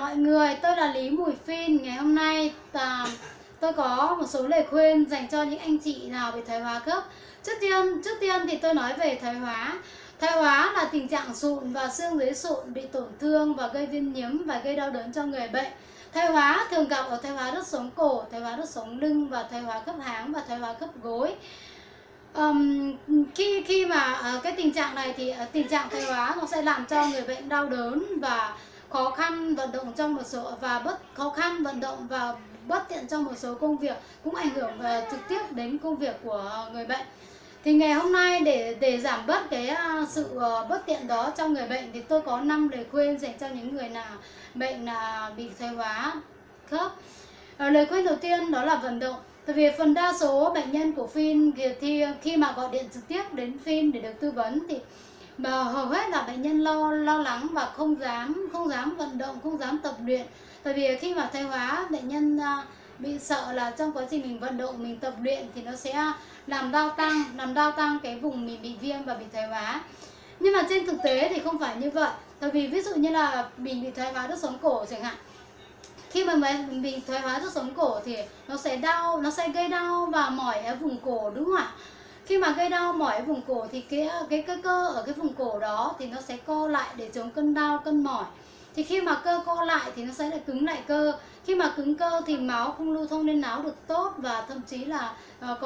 mọi người, tôi là Lý Mùi Phin. Ngày hôm nay tôi có một số lời khuyên dành cho những anh chị nào bị thoái hóa khớp. Trước tiên thì tôi nói về thoái hóa. Thoái hóa là tình trạng sụn và xương dưới sụn bị tổn thương và gây viêm nhiễm và gây đau đớn cho người bệnh. Thoái hóa thường gặp ở thoái hóa đốt sống cổ, thoái hóa đốt sống lưng và thoái hóa khớp háng và thoái hóa khớp gối. Khi mà cái tình trạng này thì tình trạng thoái hóa nó sẽ làm cho người bệnh đau đớn và khó khăn vận động trong một số bất tiện trong một số công việc, cũng ảnh hưởng trực tiếp đến công việc của người bệnh. Thì ngày hôm nay để giảm bớt cái sự bất tiện đó cho người bệnh thì tôi có 5 lời khuyên dành cho những người nào bệnh bị thoái hóa khớp. Lời khuyên đầu tiên đó là vận động. Tại vì phần đa số bệnh nhân của Phin thì khi mà gọi điện trực tiếp đến Phin để được tư vấn thì hầu hết là bệnh nhân lo lắng và không dám vận động, không dám tập luyện. Tại vì khi mà thoái hóa, bệnh nhân bị sợ là trong quá trình mình vận động, mình tập luyện thì nó sẽ làm đau tăng cái vùng mình bị viêm và bị thoái hóa. Nhưng mà trên thực tế thì không phải như vậy. Tại vì ví dụ như là mình bị thoái hóa đốt sống cổ chẳng hạn, khi mà mình bị thoái hóa đốt sống cổ thì nó sẽ gây đau và mỏi ở vùng cổ, đúng không ạ? Khi mà gây đau mỏi ở vùng cổ thì cái cơ ở cái vùng cổ đó thì nó sẽ co lại để chống cơn đau, cơn mỏi. Thì khi mà cơ co lại thì nó sẽ lại cứng lại cơ. Khi mà cứng cơ thì máu không lưu thông lên não được tốt, và thậm chí là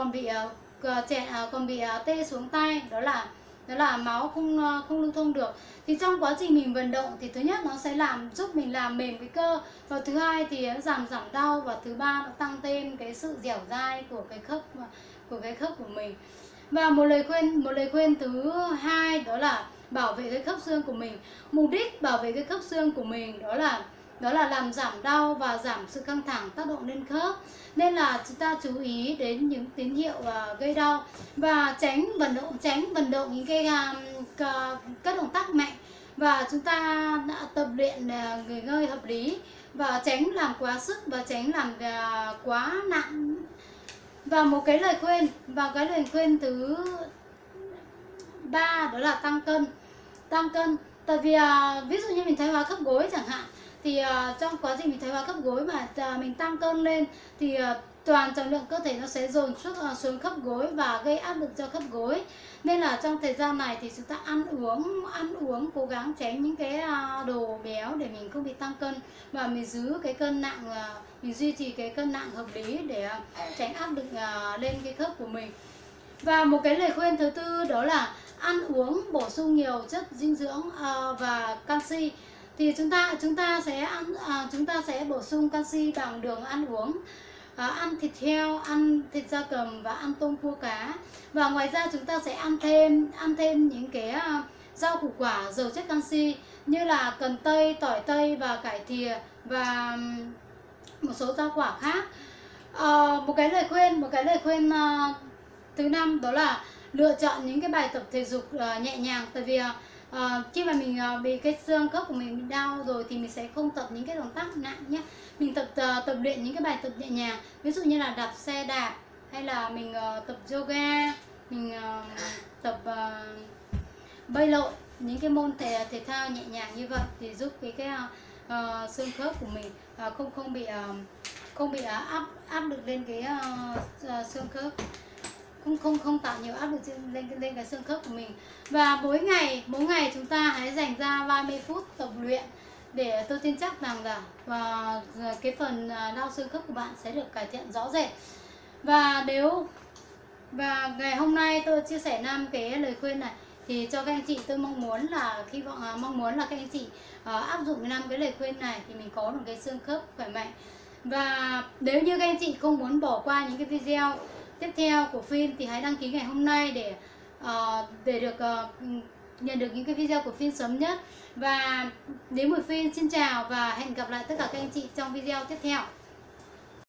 còn bị tê xuống tay, đó là máu không lưu thông được. Thì trong quá trình mình vận động thì thứ nhất nó sẽ giúp mình làm mềm cái cơ, và thứ hai thì giảm đau, và thứ ba nó tăng thêm cái sự dẻo dai của cái khớp của mình. Và một lời khuyên thứ hai đó là bảo vệ cái khớp xương của mình. Mục đích bảo vệ cái khớp xương của mình đó là làm giảm đau và giảm sự căng thẳng tác động lên khớp. Nên là chúng ta chú ý đến những tín hiệu gây đau và tránh vận động những các động tác mạnh, và chúng ta tập luyện nghỉ ngơi hợp lý và tránh làm quá sức và tránh làm quá nặng. Và cái lời khuyên thứ ba đó là tăng cân. Tại vì ví dụ như mình thoái hóa khớp gối chẳng hạn, thì trong quá trình mình thoái hóa khớp gối mà mình tăng cân lên thì toàn trọng lượng cơ thể nó sẽ dồn xuống khớp gối và gây áp lực cho khớp gối. Nên là trong thời gian này thì chúng ta ăn uống cố gắng tránh những cái đồ béo để mình không bị tăng cân, và mình giữ cái cân nặng, mình duy trì cái cân nặng hợp lý để tránh áp lực lên cái khớp của mình. Và một cái lời khuyên thứ tư đó là ăn uống bổ sung nhiều chất dinh dưỡng và canxi. Thì chúng ta sẽ bổ sung canxi bằng đường ăn uống, ăn thịt heo, ăn thịt gia cầm và ăn tôm cua cá. Và ngoài ra chúng ta sẽ ăn thêm những cái rau củ quả giàu chất canxi như là cần tây, tỏi tây và cải thìa và một số rau quả khác. Một cái lời khuyên thứ năm đó là lựa chọn những cái bài tập thể dục nhẹ nhàng. Tại vì khi mà mình bị cái xương khớp của mình bị đau rồi thì mình sẽ không tập những cái động tác nặng nhé. Mình tập luyện những cái bài tập nhẹ nhàng, ví dụ như là đạp xe đạp, hay là mình tập yoga, mình tập bơi lội, những cái môn thể thao nhẹ nhàng như vậy thì giúp cái xương khớp của mình không bị áp lực lên cái xương khớp, không tạo nhiều áp lực lên cái xương khớp của mình. Và mỗi ngày chúng ta hãy dành ra 30 phút tập luyện, để tôi tin chắc rằng là cái phần đau xương khớp của bạn sẽ được cải thiện rõ rệt. Và ngày hôm nay tôi chia sẻ 5 cái lời khuyên này thì cho các anh chị, tôi mong muốn là các anh chị áp dụng 5 cái lời khuyên này thì mình có được cái xương khớp khỏe mạnh. Và nếu như các anh chị không muốn bỏ qua những cái video tiếp theo của Phin thì hãy đăng ký ngày hôm nay để được nhận được những cái video của Phin sớm nhất. Và đến buổi Phin xin chào và hẹn gặp lại tất cả các anh chị trong video tiếp theo.